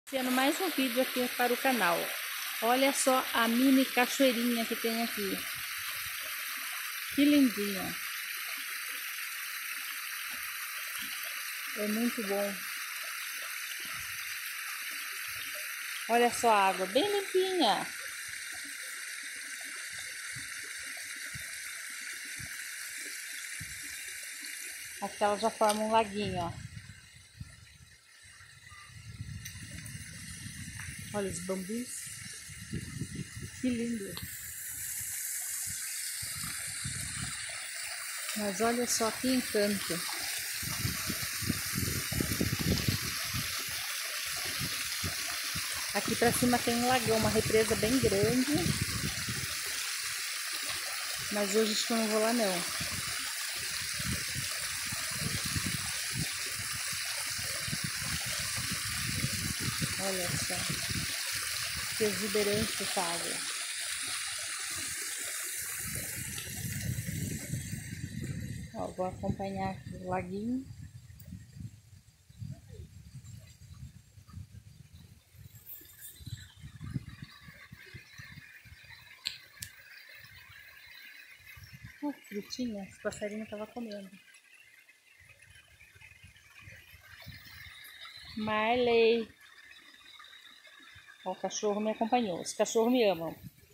Tendo mais um vídeo aqui para o canal. Olha só a mini cachoeirinha que tem aqui. Que lindinha. É muito bom. Olha só a água, bem limpinha. Aqui ela já forma um laguinho, ó. Olha os bambus. Que lindo. Mas olha só que encanto. Aqui pra cima tem um lagão, uma represa bem grande. Mas hoje acho que eu não vou lá não. Olha só. Que exuberante essa água. Ó, vou acompanhar aqui o laguinho. Frutinha, esse passarinho tava comendo. Marley. Ó, o cachorro me acompanhou. Os cachorros me amam.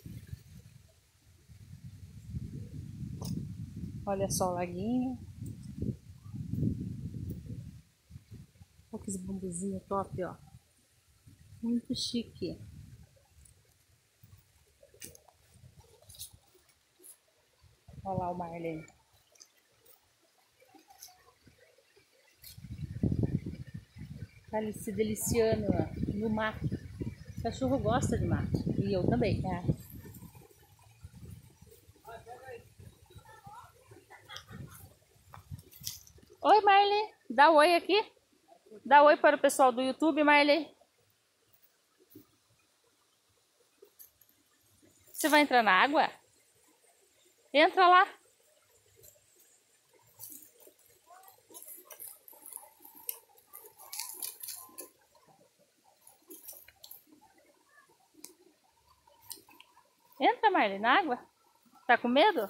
Olha só o laguinho. Olha que bambuzinho top, ó. Muito chique. Olha lá o Marley. Tá ali se deliciando, ó, no mato. O cachorro gosta de mato. E eu também, tá? Oi, Marley. Dá oi aqui. Dá oi para o pessoal do YouTube, Marley. Você vai entrar na água? Entra lá. Entra, Marley, na água. Tá com medo?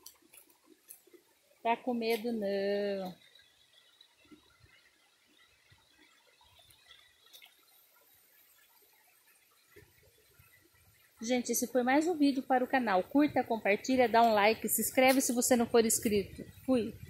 Tá com medo, não. Gente, esse foi mais um vídeo para o canal. Curta, compartilha, dá um like, se inscreve se você não for inscrito. Fui!